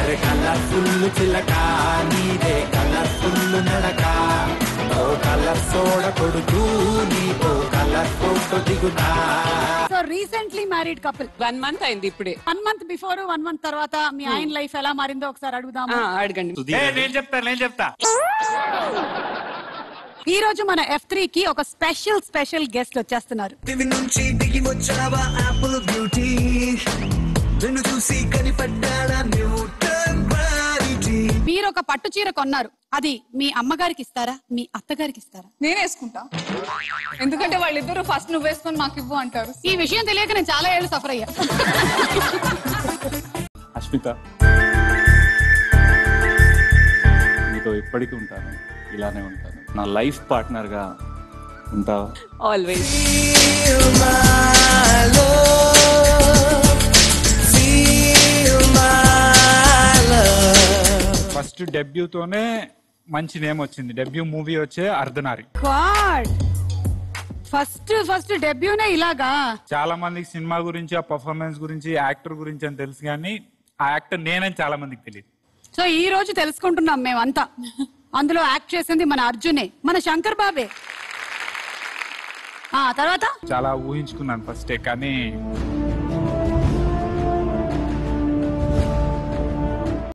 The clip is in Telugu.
అరే కలర్ఫుల్ చిలక నీదే కలర్ఫుల్ నడక ఓ కలర్ సోడ కొడుతూ నీతో కలర్ ఫోటో దిగుతా. So recently married couple 1 month అయింది ఇప్పుడే. 1 month బిఫోర్ 1 month తర్వాత మీ ఆయన లైఫ్ ఎలా మారిందో ఒకసారి అడుగుదాం. అడగండి. నేను చెప్తా ఈ రోజు మన F3 కి ఒక స్పెషల్ గెస్ట్ వచ్చేస్తున్నారు. నుంచి దిగి వచ్చావా ఆపిల్ బ్యూటీ నిన్ను చూసి కనిపడ్డాడా న్యూటన్ గ్రావిటీ. మీరు ఒక పట్టు చీర కొన్నారు, అది మీ అమ్మగారికి ఇస్తారా మీ అత్తగారికి ఇస్తారా? నేను వేసుకుంటా, ఎందుకంటే వాళ్ళిద్దరు ఫస్ట్ నువ్వు వేసుకొని మాకు ఇవ్వు అంటారు. ఈ విషయం తెలియక నేను చాలా ఏళ్ళు సఫర్ అయ్యా. అస్మిత, మీతో ఇప్పటికీ ఉంటాను, ఇలానే ఉంటాను, నా లైఫ్ పార్ట్నర్ గా ఉంటావా? ఆల్వేస్. ఫస్ట్ డెబ్యూతోనే మంచి నేమ్ వచ్చింది. డెబ్యూ మూవీ వచ్చే అర్ధనారి. గాడ్, ఫస్ట్ డెబ్యూనే ఇలాగా. చాలా మందికి సినిమా గురించి, ఆ పర్ఫార్మెన్స్ గురించి, యాక్టర్ గురించి అని తెలుసు, కానీ ఆ యాక్టర్ నేనని చాలా మందికి తెలియదు. సో ఈ రోజు తెలుసుకుంటున్నాం మేమంతా. అందులో యాక్ట్ చేసింది మన అర్జునే, మన శంకర్ బాబే. తర్వాత చాలా ఊహించుకున్నాను ఫస్టే, కానీ